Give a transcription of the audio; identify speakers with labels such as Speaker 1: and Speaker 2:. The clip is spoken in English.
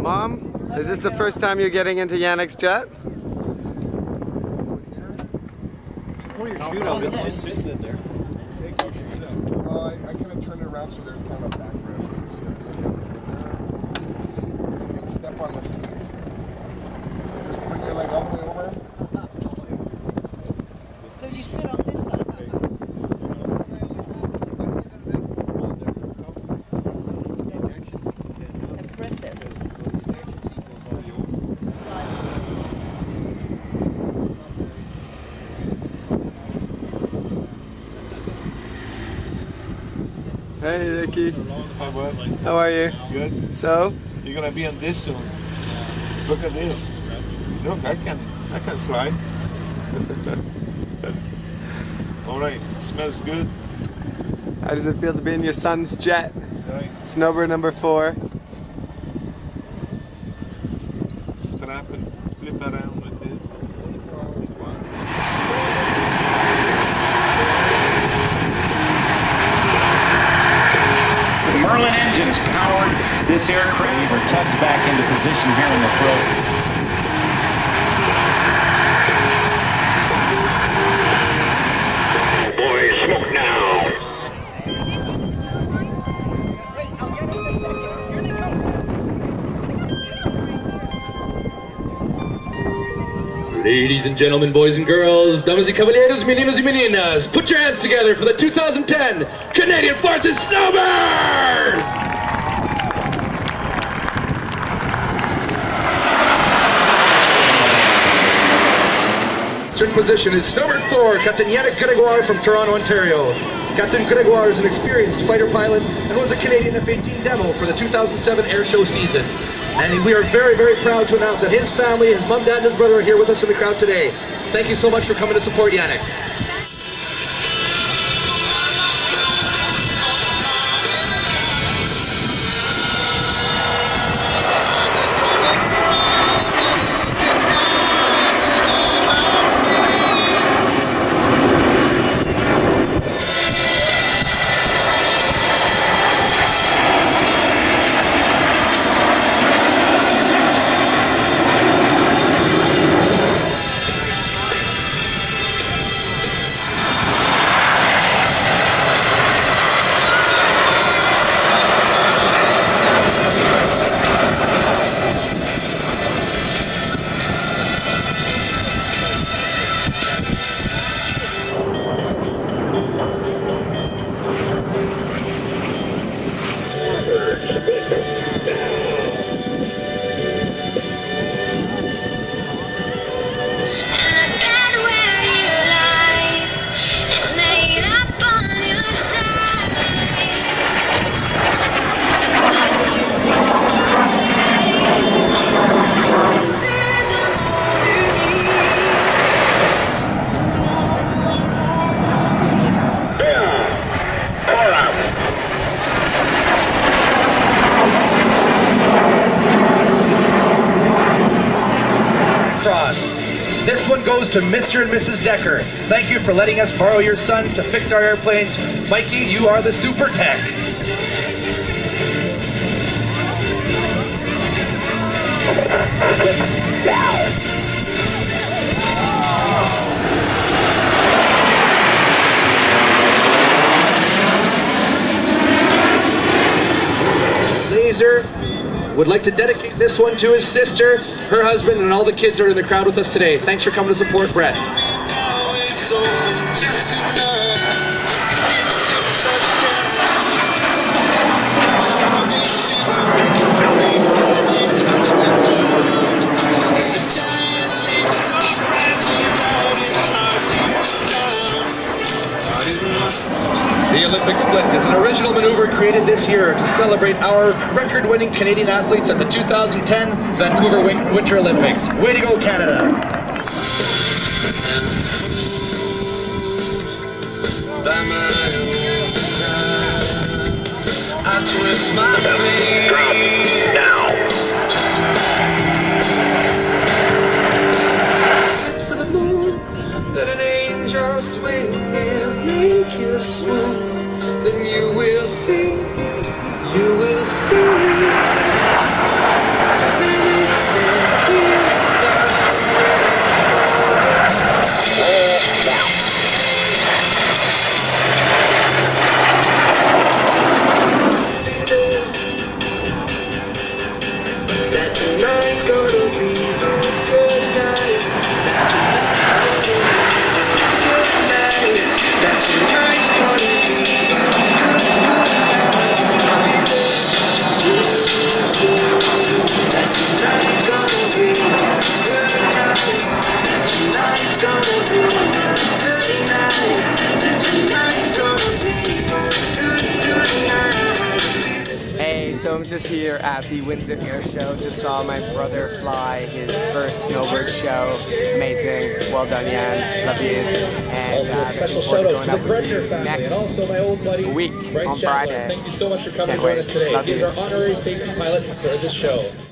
Speaker 1: Mom, is this the first time you're getting into Yannick's jet?
Speaker 2: Pull your shoot up, it's just sitting in there.
Speaker 3: Take your shoes off. Well, I kind of turned it around so there's kind of a backrest. So you can step on the seat. Just bring your leg all the way over.
Speaker 4: So you sit on this side.
Speaker 1: Hey, Ricky.
Speaker 2: Hi, bud.
Speaker 1: How are you?
Speaker 2: Good.
Speaker 1: So?
Speaker 2: You're gonna be on this soon. Look at this. Look, I can fly. All right, it smells good.
Speaker 1: How does it feel to be in your son's jet?
Speaker 2: Right.
Speaker 1: Snubber number 4.
Speaker 2: Strap and flip around with this. Must be fun.
Speaker 5: The Merlin engines powered this aircraft. We're tugged back into position here in the throat.
Speaker 6: Smoke now. Ladies and gentlemen, boys and girls, damas y caballeros, meninos y meninas, put your hands together for the 2010 Canadian Forces Snowbirds! Certain position is Snowbird 4, Captain Yannick Gregoire from Toronto, Ontario. Captain Gregoire is an experienced fighter pilot and was a Canadian F-18 demo for the 2007 air show season. And we are very, very proud to announce that his family, his mom, dad, and his brother are here with us in the crowd today. Thank you so much for coming to support Yannick. This one goes to Mr. and Mrs. Decker. Thank you for letting us borrow your son to fix our airplanes. Mikey, you are the super tech. Laser would like to dedicate this one to his sister, her husband, and all the kids that are in the crowd with us today. Thanks for coming to support Brett. The Olympic split is an original maneuver created this year to celebrate our record-winning Canadian athletes at the 2010 Vancouver Winter Olympics. Way to go, Canada! Drop now. Lips of the moon, let an angel swing and make you swoon. Then you will see, you will see.
Speaker 4: So I'm just here at the Windsor Air Show. Just saw my brother fly his first snowbird show. Amazing. Well done, Jan. Love you. And
Speaker 6: Also a special shout out to the Gretner family
Speaker 4: next
Speaker 6: and also my old buddy
Speaker 4: week
Speaker 6: Bryce
Speaker 4: on
Speaker 6: Chandler.
Speaker 4: Friday.
Speaker 6: Thank you so much for coming
Speaker 4: Can't
Speaker 6: to join
Speaker 4: wait.
Speaker 6: us today.
Speaker 4: Love
Speaker 6: He's
Speaker 4: you.
Speaker 6: our honorary safety pilot for this show.